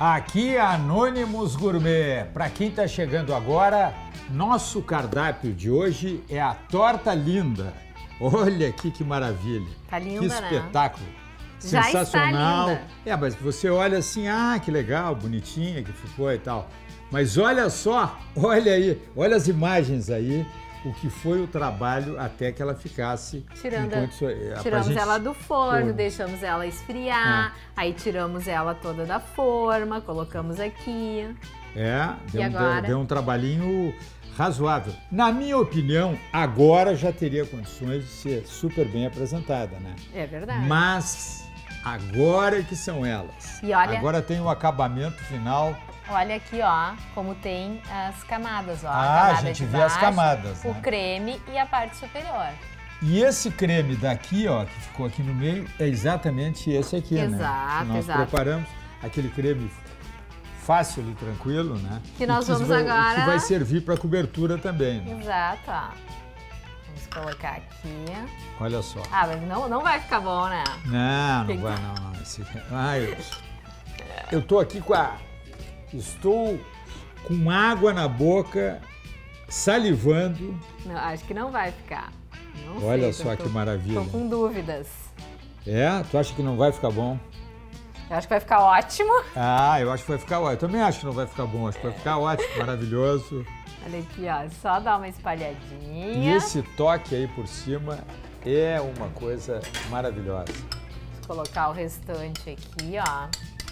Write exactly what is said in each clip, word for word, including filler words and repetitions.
Aqui é Anônimos Gourmet. Para quem está chegando agora, nosso cardápio de hoje é a torta linda. Olha aqui que maravilha. Tá linda, que espetáculo. Né? Já Sensacional. Está linda. É, mas você olha assim, ah, que legal, bonitinha que ficou e tal. Mas olha só, olha aí, olha as imagens aí, o que foi o trabalho até que ela ficasse... Tirando, enquanto, tiramos gente... ela do forno, forno, deixamos ela esfriar, é. Aí tiramos ela toda da forma, colocamos aqui. É, deu, e agora? deu, deu um trabalhinho razoável. Na minha opinião, agora já teria condições de ser super bem apresentada, né? É verdade. Mas agora que são elas. E olha... Agora tem o acabamento final... Olha aqui, ó, como tem as camadas, ó. Ah, a, camada a gente de vê baixo, as camadas, o né? creme e a parte superior. E esse creme daqui, ó, que ficou aqui no meio, é exatamente esse aqui, exato, né? Exato, que nós exato. preparamos aquele creme fácil e tranquilo, né? Que nós e que vamos vai, agora... Que vai servir para cobertura também, né? Exato, ó. Vamos colocar aqui. Olha só. Ah, mas não, não vai ficar bom, né? Não, não que vai, não, não. Esse... Ah, eu... eu tô aqui com a... Estou com água na boca, salivando. Não, acho que não vai ficar. Não Olha sei, só tô, que maravilha. Tô com dúvidas. É? Tu acha que não vai ficar bom? Eu acho que vai ficar ótimo. Ah, eu acho que vai ficar ótimo. Eu também acho que não vai ficar bom. Acho que vai ficar ótimo, maravilhoso. Olha aqui, ó. Só dar uma espalhadinha. E esse toque aí por cima é uma coisa maravilhosa. Vou colocar o restante aqui, ó.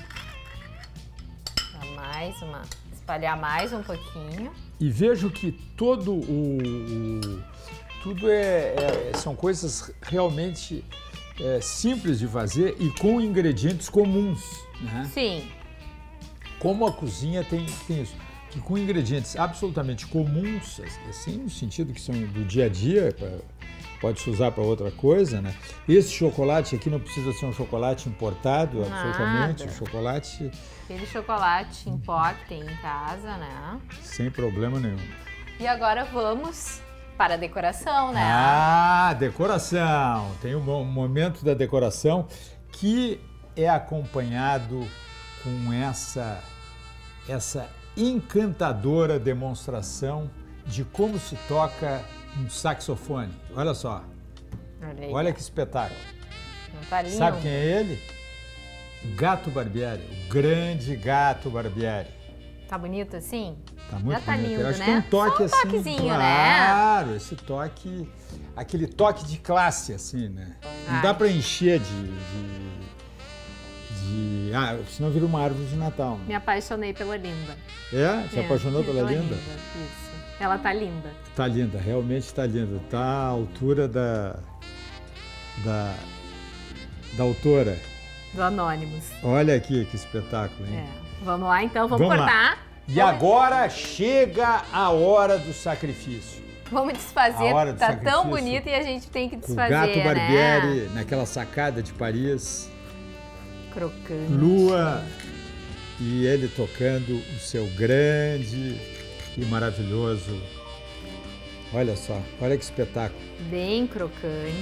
Mais uma, espalhar mais um pouquinho. E vejo que todo o, o tudo é, é são coisas realmente é, simples de fazer e com ingredientes comuns, né? Sim. Como a cozinha tem, tem isso, que com ingredientes absolutamente comuns, assim no sentido que são do dia a dia, pra, pode se usar para outra coisa, né? Esse chocolate aqui não precisa ser um chocolate importado, Nada. absolutamente. O chocolate... Aquele chocolate em pó que tem em casa, né? Sem problema nenhum. E agora vamos para a decoração, né? Ah, decoração! Tem um momento da decoração que é acompanhado com essa, essa encantadora demonstração de como se toca um saxofone. Olha só. Olha, aí, olha que espetáculo. Não tá lindo? Sabe quem é ele? Gato Barbieri, o grande Gato Barbieri. Tá bonito assim? Tá muito Já tá bonito. lindo, Eu acho né? que é um toque Só um assim, toquezinho, claro, né? esse toque, aquele toque de classe, assim, né? Não Ai. dá pra encher de, de, de... Ah, senão vira uma árvore de Natal. Né? Me apaixonei pela Linda. É? Se é, apaixonou pela Linda? Isso. Ela tá linda. Tá linda, realmente tá linda. Tá à altura da... da, da autora. Do Anônimos. Olha aqui que espetáculo, hein? É. Vamos lá então, vamos, vamos cortar. Lá. E agora chega a hora do sacrifício. Vamos desfazer, A hora do tá sacrifício. tão bonito e a gente tem que desfazer, O Gato Barbieri, né? naquela sacada de Paris. Crocante. Lua e ele tocando o seu grande e maravilhoso. Olha só, olha que espetáculo. Bem crocante.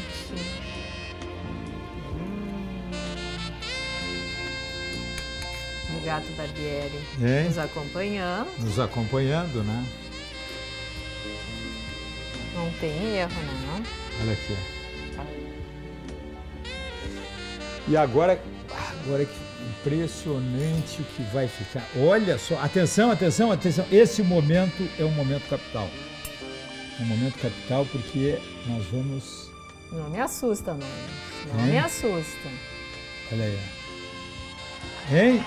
O Gato Barbieri Hein? nos acompanhando. Nos acompanhando, né? Não tem erro, né? Olha aqui. E agora, agora que impressionante o que vai ficar. Olha só, atenção, atenção, atenção. Esse momento é um momento capital. Um momento capital porque nós vamos... Não me assusta, não. Não Hein? me assusta. Olha aí. Hein?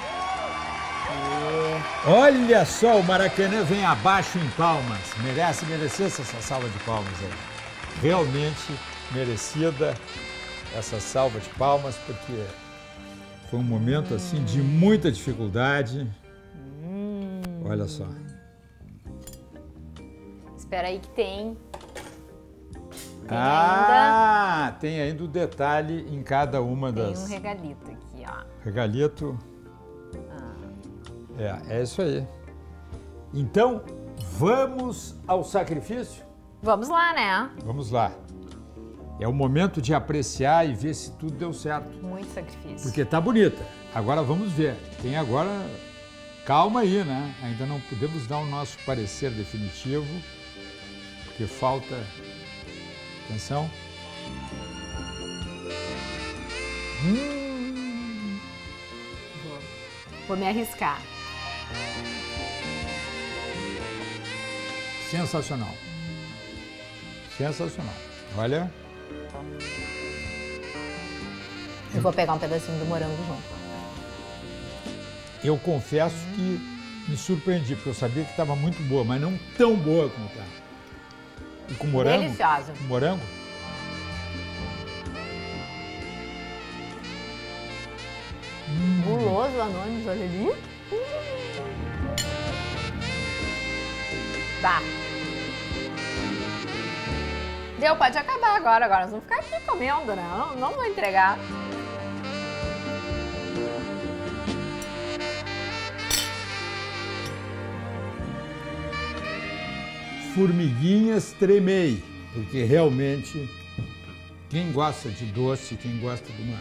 Olha só, o Maracanã vem abaixo em palmas. Merece, merecesse essa salva de palmas aí. Realmente merecida essa salva de palmas, porque foi um momento assim de muita dificuldade. Hum. Olha só. Espera aí que tem. Tem ah, ainda. tem ainda o detalhe em cada uma Tem das... um regalito aqui, ó. Regalito. Ah. É, é isso aí. Então, vamos ao sacrifício? Vamos lá, né? Vamos lá. É o momento de apreciar e ver se tudo deu certo. Muito sacrifício. Porque tá bonita. Agora vamos ver. Tem agora calma aí, né? Ainda não podemos dar o nosso parecer definitivo, porque falta... Atenção. Hum. Vou, vou me arriscar. Sensacional. Sensacional. Olha. Eu vou pegar um pedacinho do morango junto. Eu confesso que me surpreendi, porque eu sabia que estava muito boa, mas não tão boa como está. E com morango? Deliciosa. Com morango? Hum. Guloso, Anônimos, olha ali. Tá. Deu, pode acabar agora. Agora nós vamos ficar aqui comendo, né? Não, não vou entregar. Formiguinhas tremei, porque realmente quem gosta de doce, quem gosta de uma,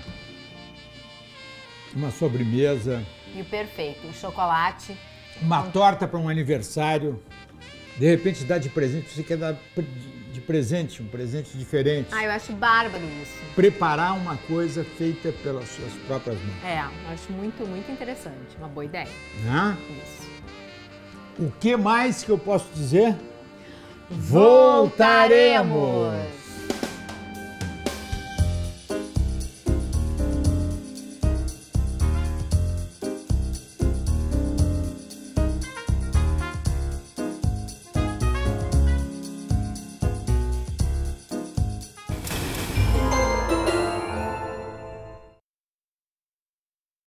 uma sobremesa... E o perfeito, o chocolate. Uma um... torta para um aniversário, de repente dá de presente, você quer dar de presente, um presente diferente. Ah, eu acho bárbaro isso. Preparar uma coisa feita pelas suas próprias mãos. É, eu acho muito, muito interessante, uma boa ideia. Né? Isso. O que mais que eu posso dizer? Voltaremos!